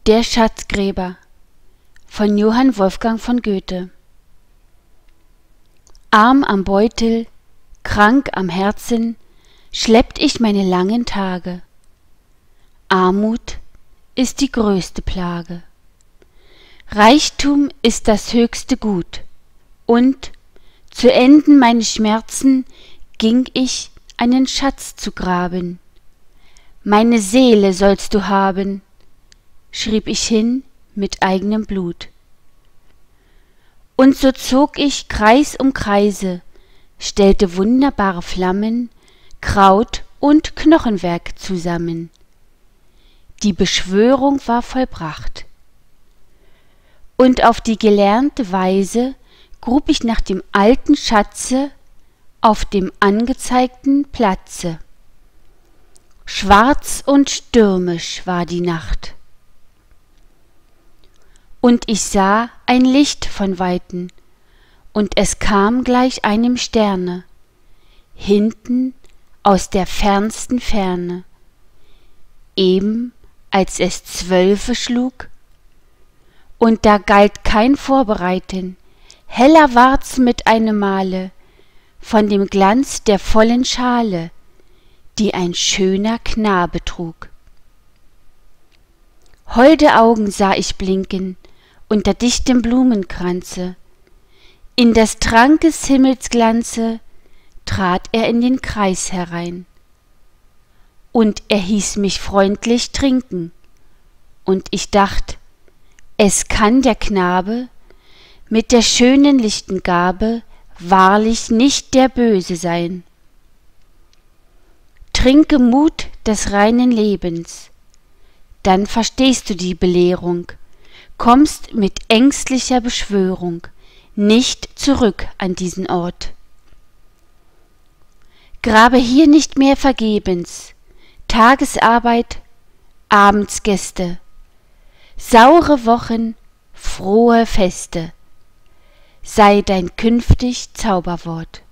Der Schatzgräber von Johann Wolfgang von Goethe. Arm am Beutel, krank am Herzen, schleppt ich meine langen Tage. Armut ist die größte Plage. Reichtum ist das höchste Gut, und zu Enden meines Schmerzen ging ich einen Schatz zu graben. Meine Seele sollst du haben, schrieb ich hin mit eigenem Blut. Und so zog ich Kreis um Kreise, stellte wunderbare Flammen, Kraut und Knochenwerk zusammen. Die Beschwörung war vollbracht. Und auf die gelernte Weise grub ich nach dem alten Schatze auf dem angezeigten Platze. Schwarz und stürmisch war die Nacht. Und ich sah ein Licht von Weiten, und es kam gleich einem Sterne, hinten aus der fernsten Ferne. Eben als es 12 schlug, und da galt kein Vorbereiten, heller ward's mit einem Male von dem Glanz der vollen Schale, die ein schöner Knabe trug. Holde Augen sah ich blinken unter dichtem Blumenkranze, in des Trankes Himmelsglanze trat er in den Kreis herein. Und er hieß mich freundlich trinken, und ich dacht, es kann der Knabe mit der schönen lichten Gabe wahrlich nicht der Böse sein. Trinke Mut des reinen Lebens, dann verstehst du die Belehrung, kommst mit ängstlicher Beschwörung nicht zurück an diesen Ort. Grabe hier nicht mehr vergebens, Tagesarbeit, Abendsgäste, saure Wochen, frohe Feste, sei dein künftig Zauberwort.